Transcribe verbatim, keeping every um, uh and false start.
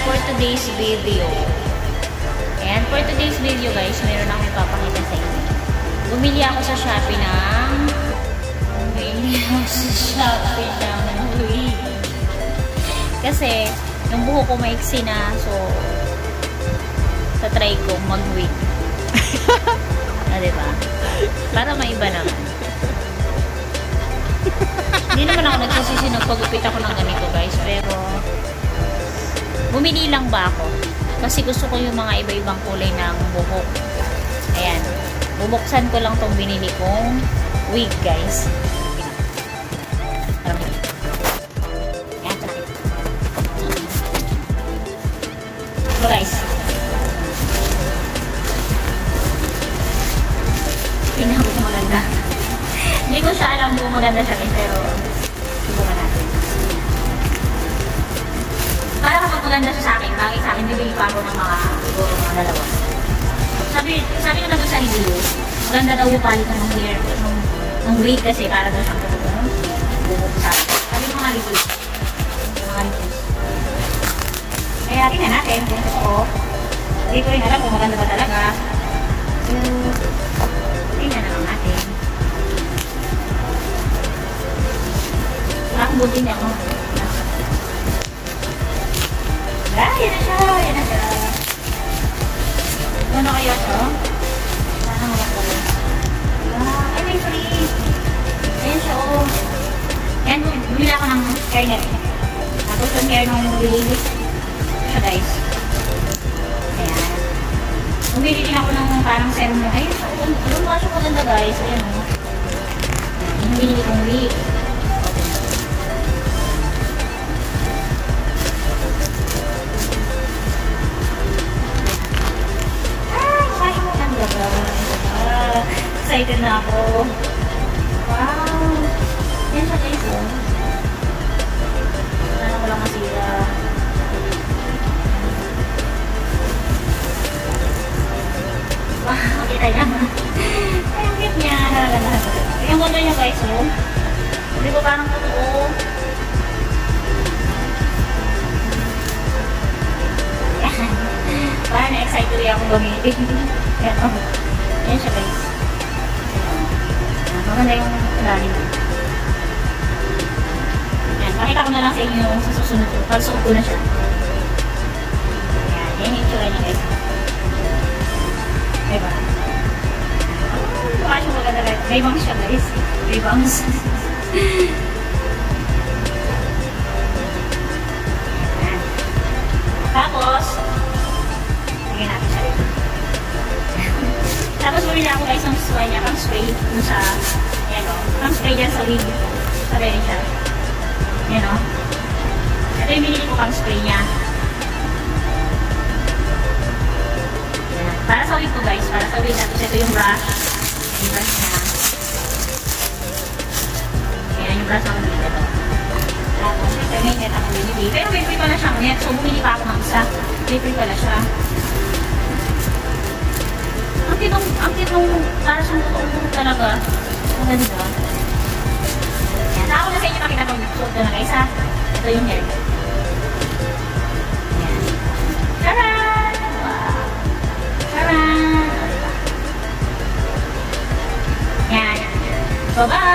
for today's video. Ayan, for today's video guys, meron akong ipapakita sa inyo. Bumili ako sa Shopee ng... Bumili ako sa Shopee ng wig. Kasi, yung buho ko maiksi na, so, tatry ko mag-wig. Ah, diba? Para maiba naman. Hindi naman ako nagsasisi nagpagupit ako ng ganito guys, pero bumili lang ba ako? Kasi gusto ko yung mga iba-ibang kulay ng buhok. Ayan. Bubuksan ko lang tong binili kong wig guys. Ayan. So guys. Pinahawag ko maganda. Hindi ko siya alam kung maganda siya rin, pero subukan natin. Para kapag maganda siya sa akin, bagay sa akin, bibili pa ako ng mga, siguro mga dalawa. Sabi, sabi ko na doon sa review, maganda daw yung palit ng hair, ng, ng wig kasi para daw siyang tutulong. Bubuk sa akin. Sabi ko mga review. Mga review. Kaya tingnan natin kung gusto ko. Hindi ko rin alam kung maganda ba talaga. So, tingnan na lang natin. Parang buti niya ako. Ah, yan na siya. Yan na siya. Ano kaya ito? Sana maganda. Ah, ay may free. Ayan siya oh. Yan, bumili ako ng hairnet. Tapos yung hair nung bili. Siya guys. Ayan. Bumili din ako ng parang serum mo. Ayun siya. Doon ba siya maganda guys? Ayan o. Oh. Yung binili kong wig. Excited na ako. Wow! Yan siya guys oh. Sana ko lang masira. Wow! Kita niya. Ay, ang cute niya. Yung ganda niya guys oh. Hindi ko parang totoo. Parang na-excited rin ako gamitin. Yan oh. Yan siya guys. Maganda yung lalim. Yan, pakita ko na lang sa inyo yung sa susunod ko. Pagsuot ko na siya. Yan, yan yung tsura niya guys. Diba? Mukha siya maganda guys. May bangs siya guys. May bangs. Yan. Tapos, lagyan natin siya rin. Tapos bumili ako guys ng spray niya, pang spray dun sa, yan o, pang spray dyan sa wig. Sabi rin siya. Yan o. Ito yung binili ko pang spray niya. Yan. Para sa wig ko guys, para sa wig natin. Ito yung brush. Yung brush niya. Yan yung brush ako dito. Tapos ito yung net ako binili. Pero may free pala siyang net, so bumili pa ako ng isa. May free pala siya. Ang kitong, ang kitong, para siyang totoo talaga. Ang ganda. Yan. Ako na sa inyo makita kong suot ko na guys ha. Ito yung hair. Yan. Taran! Wow! Taran! Yan. Bye-bye!